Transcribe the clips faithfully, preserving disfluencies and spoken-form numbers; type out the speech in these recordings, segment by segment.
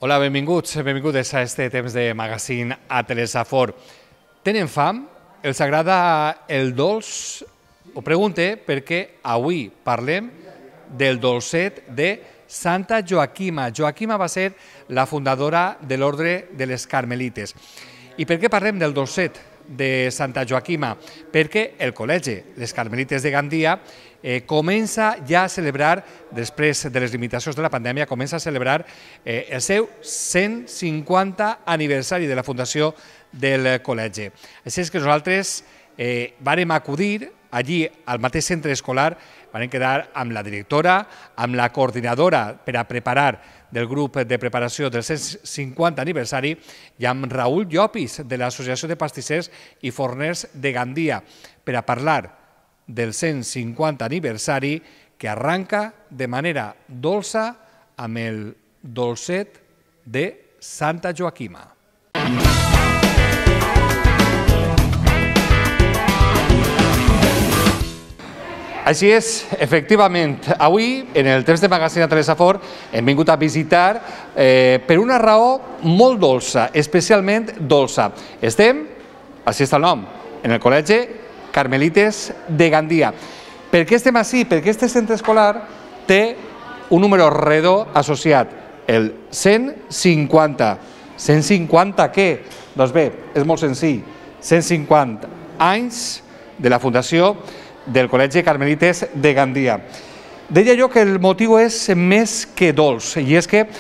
Hola, benvinguts, benvingudes a este temps de magazín a Telesafor. Tenen fam? Els agrada el dolç? Ho pregunte perquè avui parlem del dolcet de Santa Joaquima. Joaquima va ser la fundadora de l'Ordre de les Carmelites. I per què parlem del dolcet de Santa Joaquima? Perquè el Col·legi Les Carmelites de Gandia eh, comença ja a celebrar, després de les limitacions de la pandèmia, comença a celebrar eh, el seu cent cinquanta aniversari de la fundació del col·legi. Així és que nosaltres eh, vàrem acudir allí al mateix centre escolar, vam quedar amb la directora, amb la coordinadora per a preparar del grup de preparació del cent cinquanta aniversari i amb Raül Llopis, de l'Associació de Pastissers i Forners de Gandia, per a parlar del cent cinquanta aniversari que arranca de manera dolça amb el dolcet de Santa Joaquima. Així és, efectivament, avui, en el temps de magazín a Telesafor, hem vingut a visitar eh, per una raó molt dolça, especialment dolça. Estem, així està el nom, en el Col·legi Carmelites de Gandia. Per què estem així? Perquè este centre escolar té un número redó associat, el cent cinquanta. cent cinquanta què? Doncs bé, és molt senzill. cent cinquanta anys de la fundació del Col·legi Carmelites de Gandia. Deia jo que el motiu és més que dolç, i és que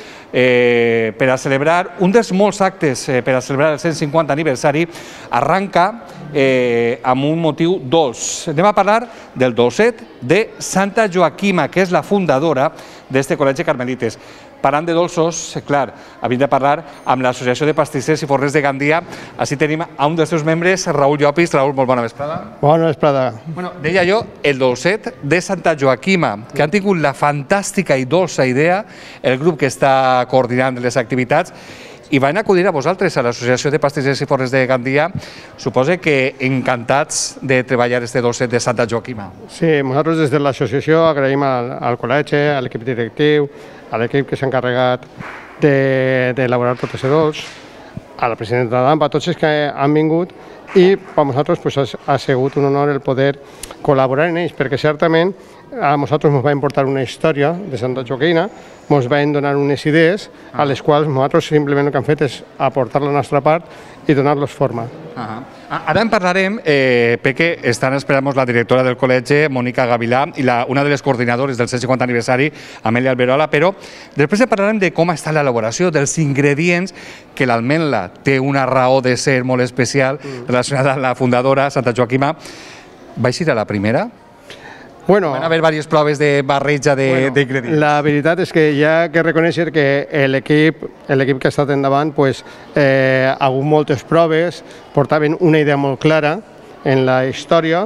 eh, per a celebrar un dels molts actes eh, per a celebrar el cent cinquanta aniversari arranca eh, amb un motiu dolç. Anem a parlar del dolcet de Santa Joaquima, que és la fundadora d'este Col·legi Carmelites. Parlant de dolços, clar, havim de parlar amb l'Associació de Pastissers i Forners de Gandia. Així tenim a un dels seus membres, Raül Llopis. Raül, molt bona vesprada. Bona vesprada. Bueno, deia jo, el dolcet de Santa Joaquima, que han tingut la fantàstica i dolça idea, el grup que està coordinant les activitats, i van acudir a vosaltres, a l'Associació de Pastissers i Forners de Gandia, suposo que encantats de treballar este dolcet de Santa Joaquima. Sí, nosaltres des de l'associació agraïm al, al col·legi, a l'equip directiu, a l'equip que s'ha encarregat d'elaborar tot aquest dolç, a la presidenta d'A M P, a tots els que han vingut, i per nosaltres pues, ha, ha sigut un honor el poder col·laborar en ells, perquè certament a nosaltres ens va importar una història de Santa Joaquima, ens van donar unes idees a les quals nosaltres simplement el que hem fet és aportar la nostra part i donar-los forma. Uh-huh. Ara en parlarem eh, perquè estan esperant la directora del col·legi, Mònica Gavilà, i la, una de les coordinadores del cent cinquanta aniversari, Amèlia Alberola, però després parlarem de com està l'elaboració, dels ingredients, que l'almenla té una raó de ser molt especial relacionada amb la fundadora, Santa Joaquima. Va eixir a la primera? Bueno, van haver diverses proves de barreja d'ingredients. Bueno, la veritat és que hi ha que reconèixer que l'equip l'equip que ha estat endavant pues, eh, ha hagut moltes proves, portaven una idea molt clara en la història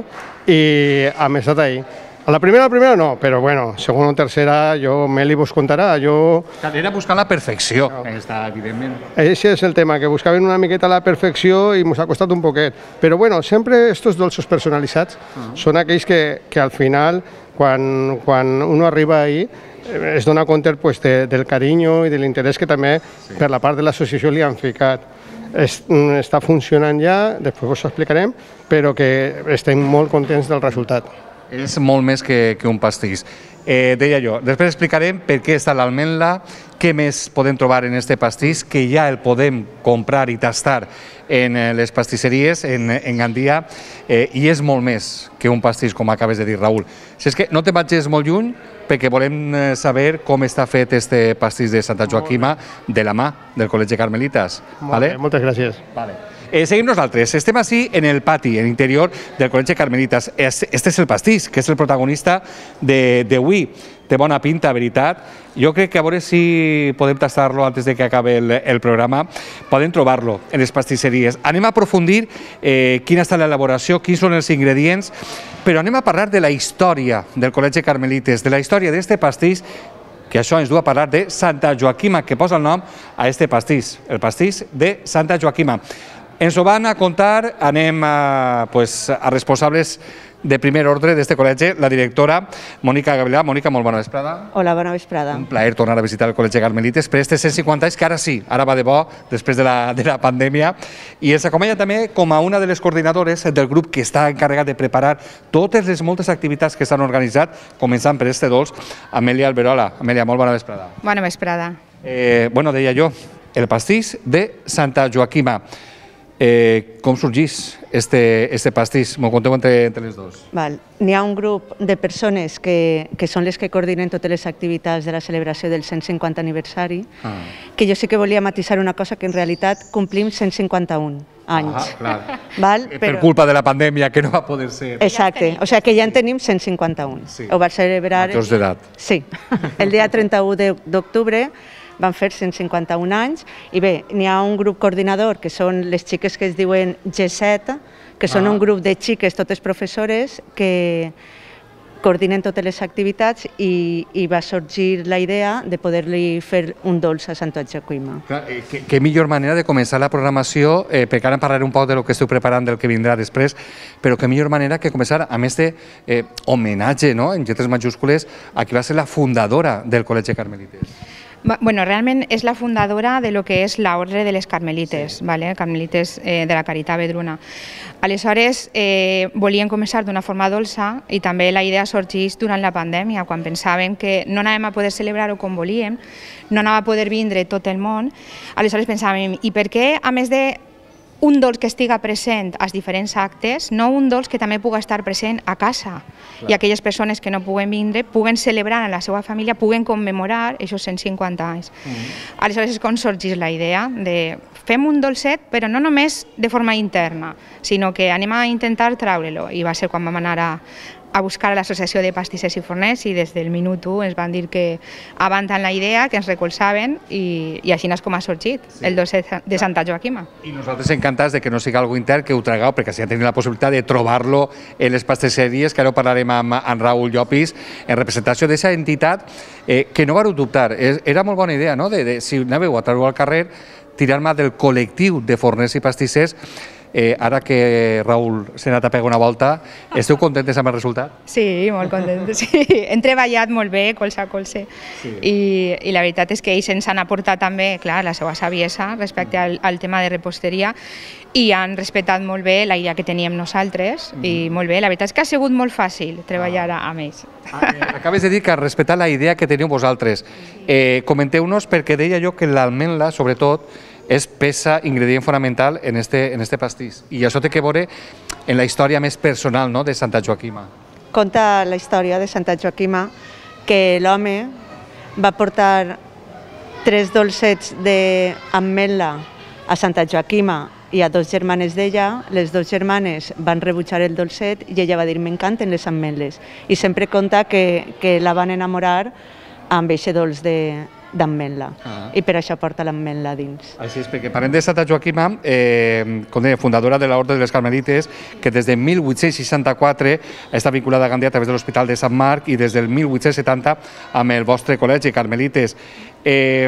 i hem estat ahí. A la primera, la primera no, però bueno, segona o tercera, jo Meli vos contarà, jo... Era buscar la perfecció, està, evidentment. Aquest és el tema, que buscaven una miqueta la perfecció i ens ha costat un poquet. Però bueno, sempre estos dolços personalitzats uh-huh. són aquells que, que al final, quan, quan uno arriba ahí, es dona compte pues, de, del carinyo i de l'interès que també sí. per la part de l'associació li han ficat. Es, està funcionant ja, després us ho explicarem, però que estem molt contents del resultat. És molt més que, que un pastís. Eh, deia jo, després explicarem per què està l'almenla, què més podem trobar en este pastís, que ja el podem comprar i tastar en les pastisseries, en, en Gandia, eh, i és molt més que un pastís, com acabes de dir, Raül. Si és que no te vagis molt lluny, perquè volem saber com està fet este pastís de Santa Joaquima de la mà del Col·legi Carmelites. Vale? Bé, moltes gràcies. Vale. Eh, seguim nosaltres, estem així en el pati, en l'interior del Col·legi Carmelites. Este és el pastís, que és el protagonista d'avui. Té bona pinta, veritat. Jo crec que a veure si podem tastar-lo antes de que acabi el, el programa. Podem trobar-lo en les pastisseries. Anem a aprofundir eh, quina està l'elaboració, quins són els ingredients, però anem a parlar de la història del Col·legi Carmelites, de la història d'este pastís, que això ens du a parlar de Santa Joaquima, que posa el nom a este pastís, el pastís de Santa Joaquima. Ens ho van a contar, anem a, pues, a responsables de primer ordre d'este col·legi, la directora Mònica Gavilà. Mònica, molt bona vesprada. Hola, bona vesprada. Un plaer tornar a visitar el Col·legi Carmelites per aquests cent cinquanta anys, que ara sí, ara va de bo, després de la, de la pandèmia. I ens acompanya també com a una de les coordinadores del grup que està encarregat de preparar totes les moltes activitats que s'han organitzat, començant per este dolç, Amèlia Alberola. Amèlia, molt bona vesprada. Bona vesprada. Eh, bueno, deia jo, el pastís de Santa Joaquima. Eh, com sorgís este, este pastís? M'ho conteu entre, entre les dues. N'hi ha un grup de persones que, que són les que coordinen totes les activitats de la celebració del cent cinquanta aniversari, ah. que jo sí que volia matisar una cosa, que en realitat complim cent cinquanta-un anys. Ah, clar. Val? Per Però... culpa de la pandèmia, que no va poder ser. Exacte, o sigui que ja en tenim cent cinquanta-un. Sí. Ho va celebrar... Majors d'edat. Sí, el dia trenta-u d'octubre van fer cent cinquanta-un anys, i bé, n'hi ha un grup coordinador, que són les xiques que es diuen G set, que són ah. un grup de xiques, totes professores, que coordinen totes les activitats, i, i va sorgir la idea de poder-li fer un dolç a Santa Joaquima. Eh, que, que millor manera de començar la programació, eh, perquè ara en parlaré un poc de lo que esteu preparant, del que vindrà després, però que millor manera que començar amb este eh, homenatge, no?, en lletres majúscules, a qui va ser la fundadora del Col·legi Carmelites. Bueno, realment és la fundadora de lo que és l'Ordre de les Carmelites, sí. ¿vale? Carmelites eh, de la Caritat Vedruna. Aleshores, eh, volien començar d'una forma dolça, i també la idea sorgeix durant la pandèmia, quan pensaven que no anàvem a poder celebrar-ho com volíem, no anava a poder vindre tot el món. Aleshores pensàvem, i per què, a més de un dolç que estiga present als diferents actes, no un dolç que també pugui estar present a casa, clar. I aquelles persones que no puguen vindre puguen celebrar en la seva família, puguen commemorar aquests cent cinquanta anys. Mm. Aleshores és com sorgeix la idea de fem un dolcet, però no només de forma interna, sinó que anem a intentar treure-lo, i va ser quan vam anar a a buscar a l'Associació de Pastissers i Forners, i des del minut u ens van dir que avanten la idea, que ens recolzaven, i, i així és com ha sorgit sí. el dolcet de Santa Joaquima. I nosaltres encantats de que no sigui algo intern, que ho tragueu, perquè si ja tenim la possibilitat de trobar-lo en les pastisseries, que ara ho parlarem amb, amb Raül Llopis, en representació d'aquesta entitat, eh, que no vareu dubtar. Era molt bona idea, no?, de, de, si anàveu a treure al carrer, tirar mà del col·lectiu de forners i pastissers. Eh, ara que Raül s'ha anat a pegar una volta, esteu contentes amb el resultat? Sí, molt contentes. Sí. Hem treballat molt bé, colze a colze, sí. I, i la veritat és que ells ens han aportat també, clar, la seva saviesa respecte al, al tema de reposteria, i han respectat molt bé la idea que teníem nosaltres, mm. i molt bé, la veritat és que ha sigut molt fàcil treballar ah. amb ells. Ah, eh, acabes de dir que has respectat la idea que teniu vosaltres. Eh, Comenteu-nos, perquè deia jo que l'almendra, sobretot, és peça, ingredient fonamental en este, en este pastís. I això té que veure en la història més personal, no?, de Santa Joaquima. Conta la història de Santa Joaquima que l'home va portar tres dolcets d'ametla a Santa Joaquima i a dos germanes d'ella. Les dues germanes van rebutjar el dolcet i ella va dir m'encanten les ametles. I sempre conta que, que la van enamorar amb aquest dolç de d'ametla, ah. i per això porta l'ametla dins. Així és, perquè parlem de Santa Joaquima, eh, com deia, fundadora de l'Orde de les Carmelites, que des de mil vuit-cents seixanta-quatre està vinculada a Gandia a través de l'Hospital de Sant Marc, i des del mil vuit-cents setanta amb el vostre col·legi Carmelites. Eh,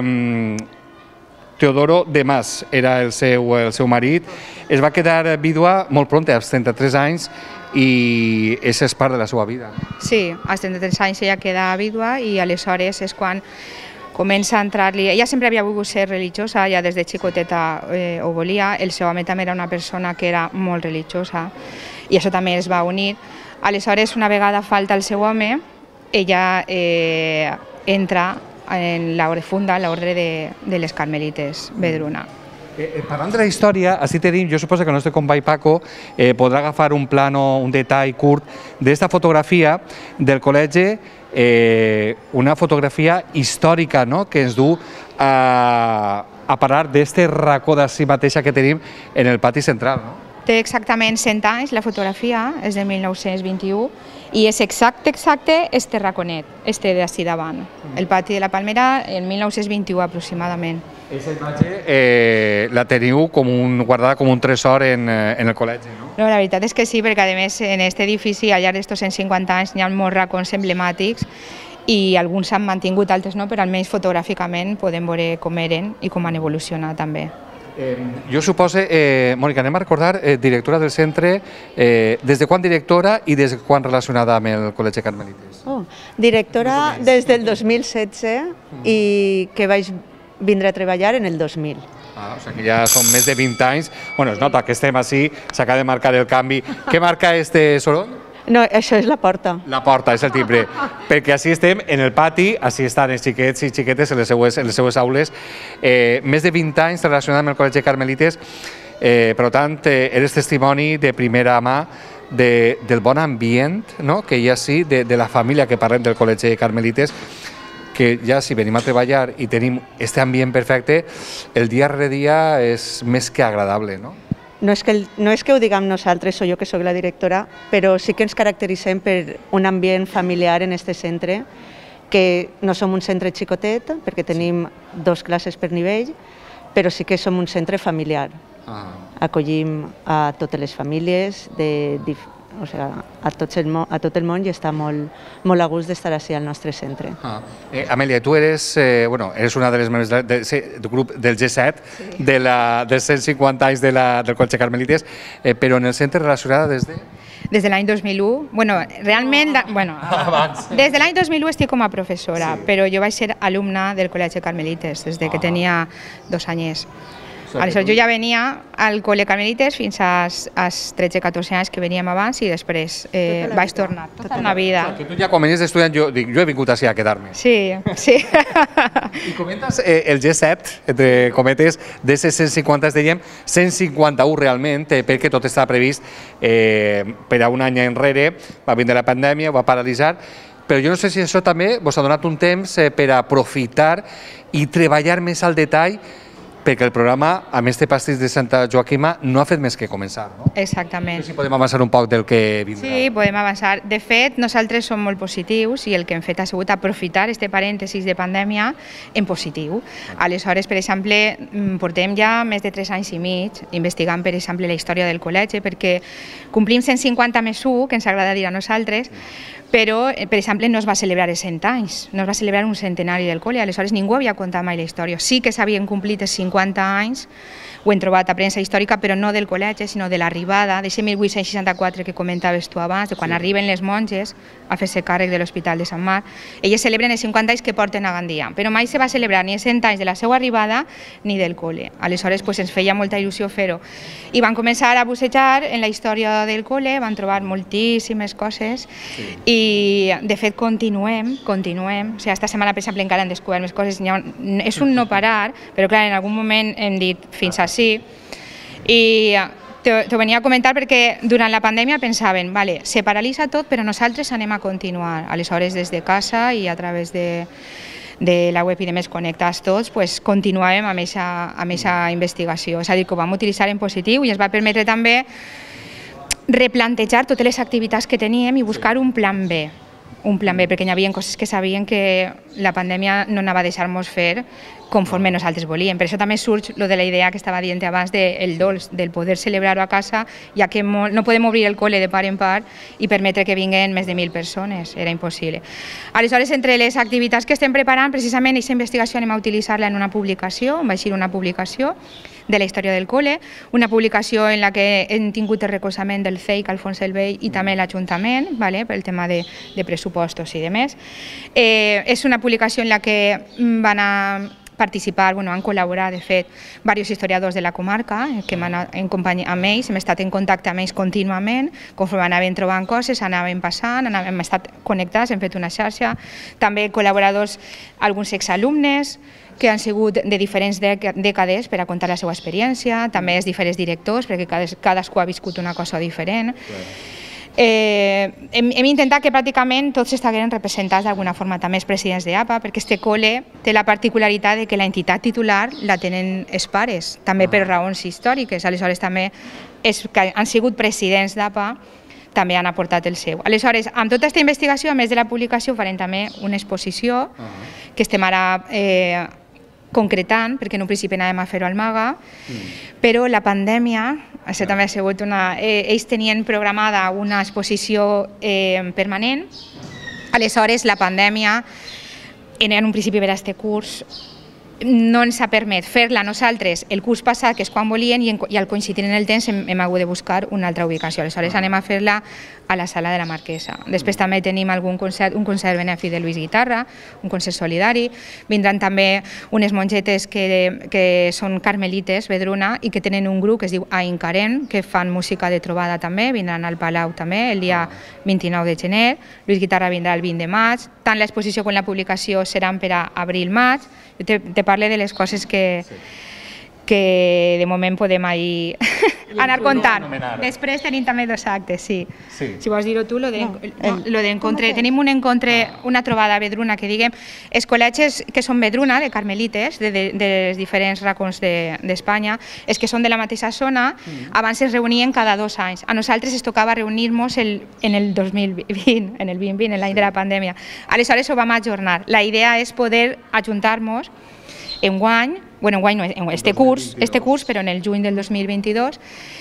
Teodoro de Mas era el seu, el seu marit, es va quedar vídua molt pront, als trenta-tres anys, i això és part de la seva vida. Sí, als trenta-tres anys ella queda vídua, i aleshores és quan comença a entrar-li... Ella sempre havia volgut ser religiosa, ja des de xicoteta eh, ho volia. El seu home també era una persona que era molt religiosa, i això també es va unir. Aleshores, una vegada falta el seu home, ella eh, entra en l'ordre, funda l'Ordre de, de les Carmelites Vedruna. Eh, parlant de la història, així tenim, jo suposo que el nostre company Paco eh, podrà agafar un plano, un detall curt d'esta fotografia del col·legi, eh, una fotografia històrica, no?, que ens du a, a parlar d'este racó d'ací mateixa que tenim en el pati central, no? Té exactament cent anys la fotografia, és de mil nou-cents vint-i-u, i és exacte, exacte este raconet, este d'ací davant, el pati de la Palmera, en mil nou-cents vint-i-u aproximadament. Aquesta imatge eh, la teniu com un, guardada com un tresor en, en el col·legi, no? No, la veritat és que sí, perquè a més en aquest edifici al llarg d'estos cent cinquanta anys hi ha molts racons emblemàtics, i alguns s'han mantingut, altres no, però almenys fotogràficament podem veure com eren i com han evolucionat també. Eh, jo supose, eh, Mònica, anem a recordar, eh, directora del centre, eh, des de quan directora i des de quan relacionada amb el Col·legi Carmelites? Oh, directora des del dos mil setze i que vaig vindre a treballar en el dos mil. Ah, o sigui que ja són més de vint anys. Bueno, es nota que estem així, s'acaba de marcar el canvi. Què marca este soroll? No, això és la porta. La porta, és el timbre. Perquè així estem en el pati, així estan els xiquets i xiquetes en les seues, en les seues aules. Eh, més de vint anys relacionat amb el Col·legi Carmelites, eh, per tant, eh, eres testimoni de primera mà de, del bon ambient, no?, que hi ha així, de, de la família que parlem del Col·legi Carmelites, que ja si venim a treballar i tenim aquest ambient perfecte, el dia rere dia és més que agradable, no? No és, que el, no és que ho diguem nosaltres o jo que sóc la directora, però sí que ens caracteritzem per un ambient familiar en aquest centre, que no som un centre xicotet, perquè tenim dos classes per nivell, però sí que som un centre familiar. Ah. Acollim a totes les famílies, de, o sigui, a, tot el món, a tot el món i està molt, molt a gust d'estar així al nostre centre. Ah. Eh, Amèlia, tu eres, eh, bueno, eres una de les membres de, de, del grup del G set, sí. de la, dels cent cinquanta anys de la, del Col·legi Carmelites, eh, però en el centre relacionada des de... Des de l'any dos mil u, bueno, realment, oh. bueno, des de l'any dos mil u estic com a professora, sí. però jo vaig ser alumna del Col·legi Carmelites des de que ah. tenia dos anyers. Aleshores, jo ja venia al Col·legi Carmelites fins als, als tretze catorze anys que veníem abans i després eh, vaig tornar, tota una vida. O sigui, que tu ja quan venies d'estudiant, jo, dic, jo he vingut així a quedar-me. Sí, sí. I comentes eh, el G set, entre cometes, de cent cinquanta, dèiem, cent cinquanta-u realment, eh, perquè tot estava previst eh, per a un any enrere, va vindre la pandèmia, ho va paralitzar, però jo no sé si això també vos ha donat un temps eh, per aprofitar i treballar més al detall, perquè el programa, a més de Pastís de Santa Joaquima, no ha fet més que començar, no? Exactament. No sé si podem avançar un poc del que vindrà. Sí, podem avançar. De fet, nosaltres som molt positius i el que hem fet ha sigut aprofitar este parèntesis de pandèmia en positiu. Aleshores, per exemple, portem ja més de tres anys i mig investigant, per exemple, la història del col·legi, perquè complim cent cinquanta més u, que ens agrada dir a nosaltres, però, per exemple, no es va celebrar els cent anys, no es va celebrar un centenari del col·le, aleshores ningú havia contat mai la història. Sí que s'havien complit els cinquanta anys, ho hem trobat a premsa històrica, però no del col·legi, sinó de l'arribada, d'aquest mil vuit-cents seixanta-quatre que comentaves tu abans, de quan sí. arriben les monges a fer-se càrrec de l'Hospital de Sant Marc. Elles celebren els cinquanta anys que porten a Gandia, però mai se va celebrar ni els cent anys de la seva arribada ni del col·le. Aleshores pues, ens feia molta il·lusió fer-ho. I van començar a bussejar en la història del col·le, van trobar moltíssimes coses sí. i de fet continuem, continuem. O sigui, esta setmana, per exemple, encara han descobert més coses. És un no parar, però clar, en algun moment hem dit fins així. I t'ho venia a comentar perquè durant la pandèmia pensaven, vale, se paralitza tot, però nosaltres anem a continuar. Aleshores, des de casa i a través de, de la web i de Més Connectats tots, pues, continuàvem amb aquesta investigació. És a dir, que ho vam utilitzar en positiu i ens va permetre també replantejar totes les activitats que teníem i buscar un plan B. Un plan B, perquè hi havia coses que sabien que la pandèmia no anava a deixar-nos fer conforme nosaltres volíem. Per això també surt lo de la idea que estava dient abans del dolç, del poder celebrar-ho a casa, ja que no podem obrir el col·le de part en part i permetre que vinguen més de mil persones, era impossible. Aleshores, entre les activitats que estem preparant, precisament aquesta investigació anem a utilitzar-la en una publicació, va eixir una publicació de la història del col·le, una publicació en la que hem tingut el recolzament del C E I C, Alfons el Vell, i també l'Ajuntament, vale, pel tema de, de pressupostos i demés. Eh, és una publicació en la que van a participar, bueno, han col·laborat, de fet, diversos historiadors de la comarca, que hem anat en companyia amb ells, hem estat en contacte amb ells contínuament, conforme anaven trobant coses, anaven passant, hem estat connectats, hem fet una xarxa, també col·laboradors, alguns exalumnes, que han sigut de diferents dècades per a contar la seva experiència, també els diferents directors, perquè cadascú ha viscut una cosa diferent. Eh, hem, hem intentat que pràcticament tots estiguin representats d'alguna forma, també els presidents d'A P A, perquè este col·le té la particularitat de que la entitat titular la tenen els pares, també per raons històriques, aleshores també els que han sigut presidents d'A P A també han aportat el seu. Aleshores, amb tota aquesta investigació, a més de la publicació, farem també una exposició que estem ara eh, concretant, perquè en un principi anàvem a fer-ho al Maga, però la pandèmia, això també ha sigut una... Eh, ells tenien programada una exposició eh, permanent, aleshores la pandèmia, en un principi per a aquest curs, no ens ha permès fer-la nosaltres el curs passat, que és quan volien, i, en, i al coincidir en el temps hem, hem hagut de buscar una altra ubicació. Aleshores anem a fer-la a la sala de la Marquesa. Després també tenim algun concert, un concert benèfic de Lluís Guitarra, un concert solidari. Vindran també unes mongetes que, que són carmelites, Vedruna, i que tenen un grup que es diu Aincarén, que fan música de trobada també, vindran al Palau també el dia vint-i-nou de gener. Lluís Guitarra vindrà el vint de maig. Tant l'exposició com la publicació seran per a abril-maig. Jo te, te parle de les coses que, sí. que de moment podem ahir anar contant. Després tenim també dos actes, sí. sí. Si vols dir-ho tu, lo de, no, el, lo de encontre, tenim un encontre, una trobada a Vedruna, que diguem, els col·legis que són Vedruna, de carmelites, de, de, de els diferents racons d'Espanya, de, els que són de la mateixa zona, mm. abans es reunien cada dos anys. A nosaltres es tocava reunir-nos el, en el dos mil vint, en el vint vint, en l'any de la pandèmia. Aleshores ho vam ajornar. La idea és poder ajuntar-nos enguany, bueno, enguany no, en este curs, este curs, però en el juny del dos mil vint-i-dos,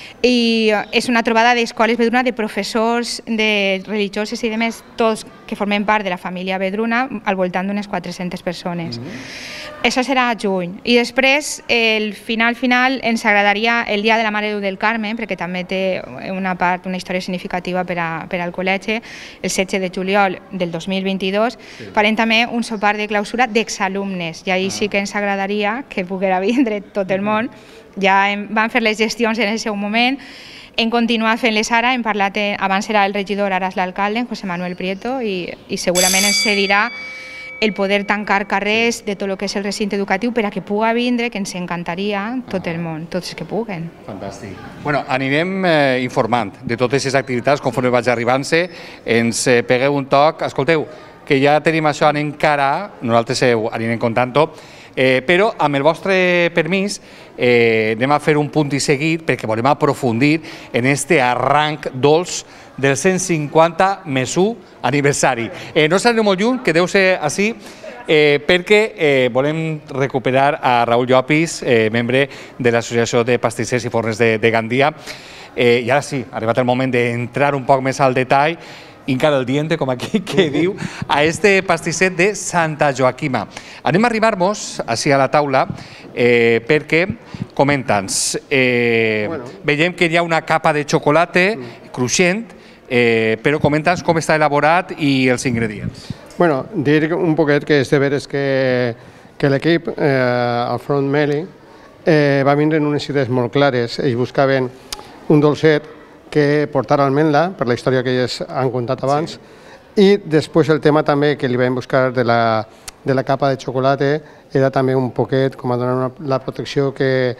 i és una trobada d'escoles Vedruna, de professors, de religioses i demés, tots que formem part de la família Vedruna, al voltant d'unes quatre-centes persones. Mm-hmm. Això serà a juny. I després, el final final, ens agradaria el dia de la Mare de Déu del Carmen, perquè també té una part, una història significativa per, a, per al col·legi, el setze de juliol del dos mil vint-i-dos, sí. farem també un sopar de clausura d'exalumnes, i ahir ah. sí que ens agradaria que poguera vindre tot el món. Ja hem, van fer les gestions en el seu moment, hem continuat fent-les ara, hem parlat, abans era el regidor, ara és l'alcalde, José Manuel Prieto, i, i segurament ens cedirà el poder tancar carrers de tot el que és el recinte educatiu per a que puga vindre, que ens encantaria tot el món, tots els que puguen. Fantàstic. Bueno, anirem eh, informant de totes aquestes activitats, conforme vaig arribant-se, ens eh, pegueu un toc, escolteu, que ja tenim això en encara, nosaltres eh, anirem contant-ho, eh, però amb el vostre permís eh, anem a fer un punt i seguit perquè volem aprofundir en este arranc dolç del cent cinquanta més u aniversari. Eh, no serà molt lluny, que deu ser així, eh, perquè eh, volem recuperar a Raül Llopis, eh, membre de l'Associació de Pastissers i Forners de, de Gandia. Eh, I ara sí, ha arribat el moment d'entrar un poc més al detall, encara el diente, com aquí que diu, a este pastisset de Santa Joaquima. Anem a arribar-nos així a la taula eh, perquè, comenta'ns, eh, bueno. veiem que hi ha una capa de xocolata mm. cruixent, eh, però comenta'ns com està elaborat i els ingredients. Bueno, dir un poquet que és de veres que, que l'equip, eh, al Front Meli, eh, va vindre en unes idees molt clares. Ells buscaven un dolcet que portara almendra, per la història que ells han contat abans, sí. i després el tema també que li vam buscar de la, de la capa de xocolata era també un poquet com a donar una, la protecció que,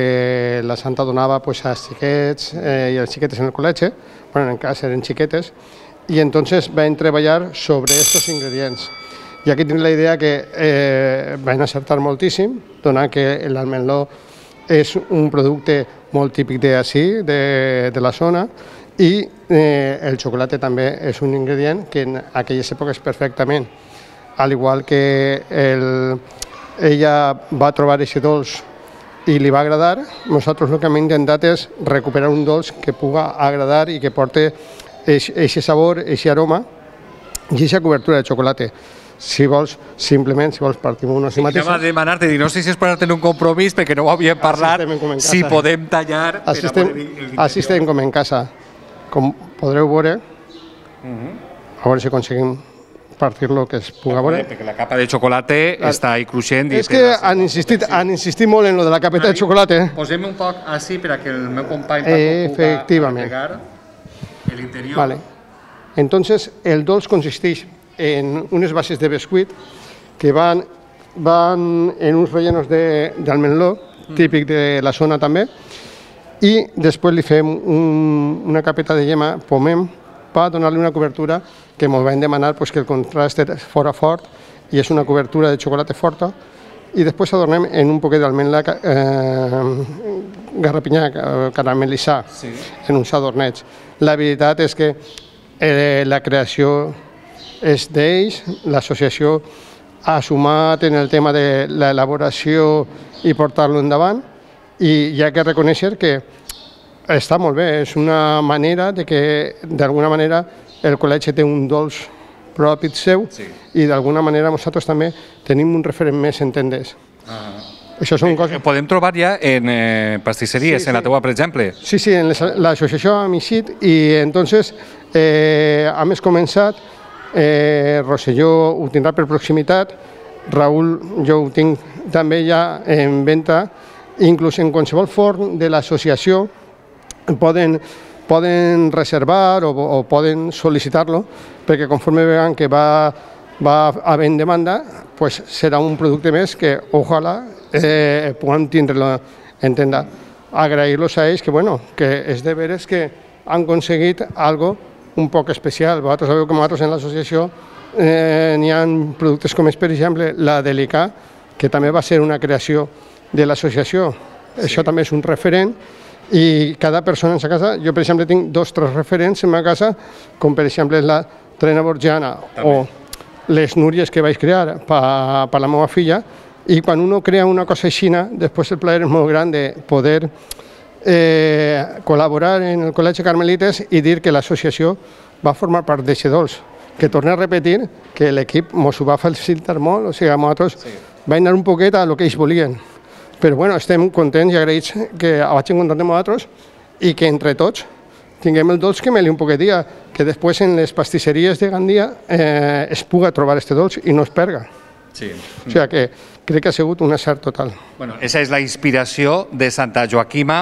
que la Santa donava pues, als xiquets eh, i als xiquetes en el col·legi, bueno, en cas eren xiquetes, i entonces vam treballar sobre aquests ingredients. I aquí tinc la idea que eh, vam acertar moltíssim, donant que l'almendró és un producte molt típic d'ací, de, de la zona, i eh, el xocolata també és un ingredient que en aquelles èpoques perfectament, al igual que el, ella va trobar aquest dolç i li va agradar, nosaltres el que hem intentat és recuperar un dolç que puga agradar i que porti aquest sabor, aquest aroma i aquesta cobertura de xocolata. Si vols, simplement, si vols partim unes i mateixes... Anem a demanar-te, no sé si és per tenir un compromís, perquè no ho havíem parlat, si podem tallar... Així estem com en casa. Com podreu veure, a veure si aconseguim partir-lo que es pugui veure. Perquè la capa de xocolata està ahí cruixent... És que han insistit, han insistit molt en lo de la capeta de xocolata. Posem un poc així per a que el meu company pugui pegar l'interior. Vale. Entonces, el dolç consisteix en unes bases de bescuit que van, van en uns rellenos d'almendró, de, típic de la zona també, i després li fem un, una capeta de llema, pomem, per donar-li una cobertura que ens vam demanar pues, que el contrast fora fort i és una cobertura de xocolata forta, i després adornem en un poquet d'almendra eh, garrapinyà, caramelitzar, sí. en uns adornets. La veritat és que eh, la creació és d'ells, l'associació ha sumat en el tema de l'elaboració i portar-lo endavant, i hi ha que reconèixer que està molt bé, és una manera de que d'alguna manera el col·legi té un dolç propi seu sí. i d'alguna manera nosaltres també tenim un referent més en tenders. Això són coses... Podem trobar ja en eh, pastisseries, Sí, sí. en la teua, per exemple. Sí, sí, en les- l'associació Amixit, i entonces eh, hem començat, eh, Rosselló ho tindrà per proximitat, Raül jo ho tinc també ja en venda, inclús en qualsevol forn de l'associació poden, poden reservar o, o poden sol·licitar-lo, perquè conforme veuen que va, va havent demanda, pues serà un producte més que ojalà eh, puguem tindre-lo en tenda. Agrair-los a ells que, bueno, que és de veres que han aconseguit algo un poc especial. Vosaltres sabeu que nosaltres en l'associació eh, n'hi ha productes com és, per exemple, la Delicà, que també va ser una creació de l'associació. Sí. Això també és un referent i cada persona en sa casa, jo per exemple tinc dos o tres referents en ma casa, com per exemple la Trena Borgiana també. O les Núries que vaig crear per, per la meva filla, i quan uno crea una cosa així, després el plaer és molt gran de poder eh, col·laborar en el Col·legi Carmelites i dir que l'associació va formar part d'eixe dolç. Que torne a repetir que l'equip mos ho va facilitar molt, o sigui, nosaltres sí. va anar un poquet a lo que ells volien. Però bueno, estem contents i agraïts que vagin comptant amb nosaltres i que entre tots tinguem el dolç que meli un poquet, que després en les pastisseries de Gandia eh, es puga trobar este dolç i no es perga. Sí. O sigui que crec que ha sigut un acert total. Bueno, esa és la inspiració de Santa Joaquima,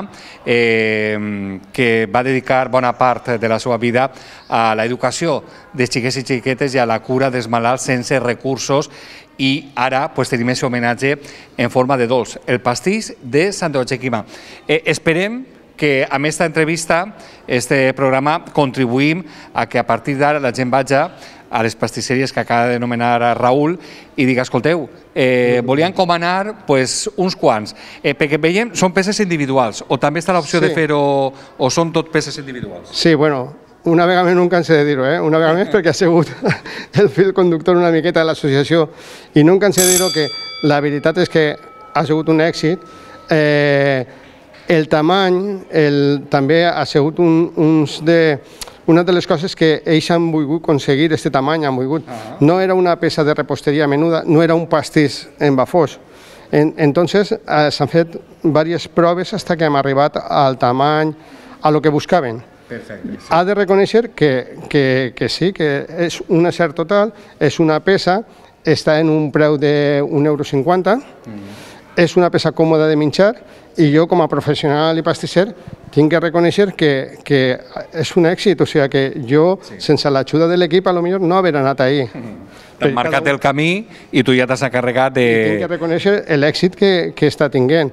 eh, que va dedicar bona part de la seva vida a l'educació de xiquets i xiquetes i a la cura dels malalts sense recursos, i ara pues, tenim aquest homenatge en forma de dolç, el pastís de Santa Joaquima. Eh, esperem que amb aquesta entrevista, este programa, contribuïm a que a partir d'ara la gent vagi a les pastisseries que acaba d'anomenar Raül i diga, escolteu, eh, volien encomanar pues, uns quants, eh, perquè veiem, són peces individuals, o també està l'opció Sí. de fer-ho, o són tot peces individuals? Sí, bueno, una vegada més no em canso de dir-ho, eh? una vegada més perquè ha sigut el fil conductor una miqueta de l'associació, i no em canso de dir-ho que la veritat és que ha sigut un èxit. Eh, el tamany el, també ha sigut un, uns de... Una de les coses que ells han volgut aconseguir, este tamany han volgut, no era una peça de reposteria menuda, no era un pastís en bafós. En, entonces eh, s'han fet diverses proves fins que hem arribat al tamany, a lo que buscaven. Perfecte. Ha de reconèixer que, que, que sí, que és un acert total, és una peça, està en un preu d'un euro cinquanta, mm. és una peça còmoda de menjar, i jo com a professional i pastisser tinc que reconèixer que, que és un èxit, o sigui que jo sí. sense l'ajuda de l'equip potser no haver anat ahir. Mm. T'han marcat el camí i tu ja t'has encarregat de... I tinc que reconèixer l'èxit que, que està tinguent.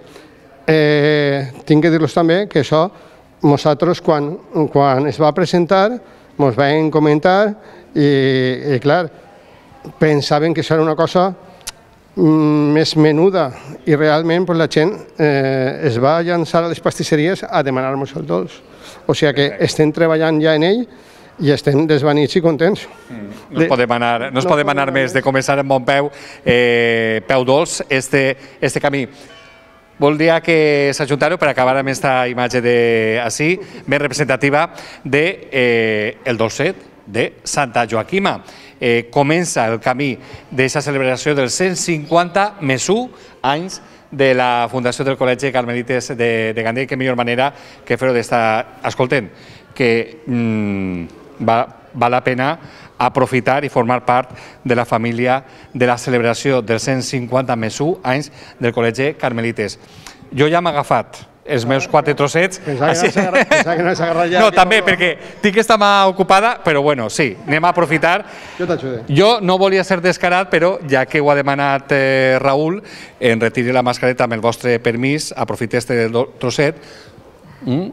Eh, tinc que dir-los també que això nosaltres quan, quan es va presentar ens vam comentar i, i clar, pensaven que això era una cosa més menuda i realment pues, la gent eh, es va llançar a les pastisseries a demanar-nos el dolç. O sigui que estem treballant ja en ell i estem desvanits i contents. Mm. No es podem anar, no es no podem anar més de començar amb bon peu, eh, peu dolç, este, este camí. Voldria que s'ajuntareu per acabar amb aquesta imatge de, així, més representativa de eh, el dolcet de Santa Joaquima. Eh, comença el camí d'aquesta celebració dels cent cinquanta més u anys de la fundació del Col·legi Carmelites de, de Gandia, i que millor manera que fer-ho d'estar escoltant, que mm, va, val la pena aprofitar i formar part de la família de la celebració dels cent cinquanta més u anys del Col·legi Carmelites. Jo ja m'he agafat els meus quatre trossets. Pensava que no s'ha agarrat ja. No, també, perquè tinc esta mà ocupada, però bueno, sí, anem a aprofitar. Jo t'ajude. Jo no volia ser descarat, però ja que ho ha demanat eh, Raül, en retiri la mascareta amb el vostre permís, aprofite este trosset. Mm.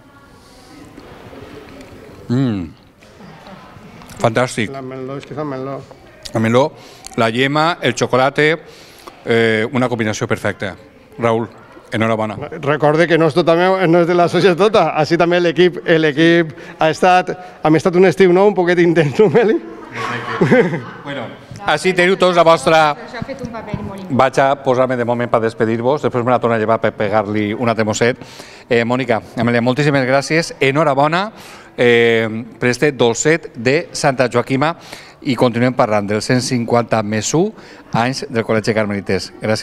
Mm. Fantàstic. La meló, és que fa meló. La meló, la llema, el xocolate, eh, una combinació perfecta. Raül, enhorabona. Recorde que no és tota meu, no és de la societat tota, així també l'equip l'equip ha estat, hem estat un estiu nou, un poquet intens, no, Meli? Bueno, així teniu tots la vostra... Vaig a posar-me de moment per despedir-vos, després me la torno a llevar per pegar-li un altre mosset. Eh, Mònica, Amèlia, moltíssimes gràcies, enhorabona eh, per este dolcet de Santa Joaquima, i continuem parlant dels cent cinquanta més u anys del Col·legi Carmelites. Gràcies.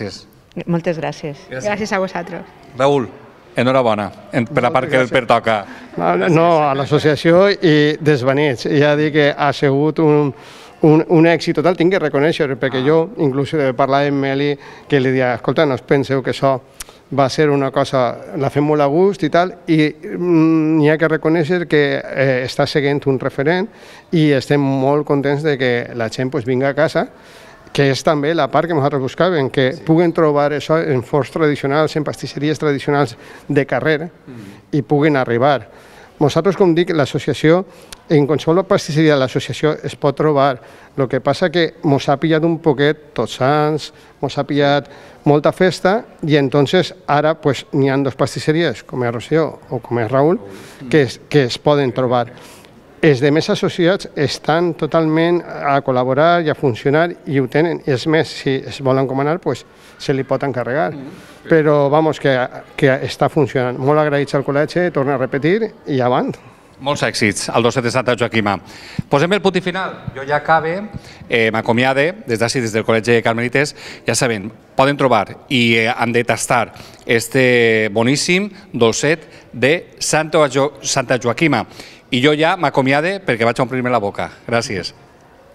Moltes gràcies. Gràcies a vosaltres. Raül, enhorabona per la part que el pertoca. No, no, a l'associació i desvanits. Ja dic que ha sigut un, un, un èxit total, tinc que reconèixer, perquè jo, inclús de parlar amb Meli, que li dia, escolta, no us penseu que això va ser una cosa, la fem molt a gust i tal, i n'hi ha que reconèixer que eh, està seguint un referent i estem molt contents de que la gent pues, vinga a casa, que és també la part que nosaltres buscàvem, que sí. puguen trobar això en forns tradicionals, en pastisseries tradicionals de carrer mm. i puguen arribar. Nosaltres, com dic, l'associació, en qualsevol pastisseria de l'associació es pot trobar. El que passa que mos ha pillat un poquet Tots Sants, mos ha pillat molta festa i entonces ara pues, n'hi ha dos pastisseries, com és Rocío o com és Raül, que es, que es poden trobar. Els demés associats estan totalment a col·laborar i a funcionar i ho tenen. És més, si es volen encomanar, pues, se li pot encarregar. Però, vamos, que, que està funcionant. Molt agraïts al col·legi, torna a repetir i avant. Molts èxits al docent de Santa Joaquima. Posem el punt i final. Jo ja acabe, eh, m'acomiade des d'ací, des del Col·legi de Carmelites. Ja saben, poden trobar i eh, han de tastar este boníssim dolcet de Santa, jo Santa Joaquima. I jo ja m'acomiade perquè vaig a omplir-me la boca. Gràcies.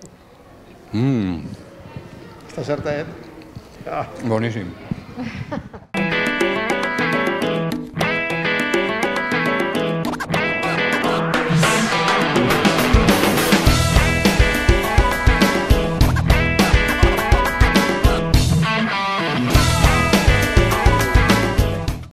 Mm. Està certa, eh? Ah. Boníssim.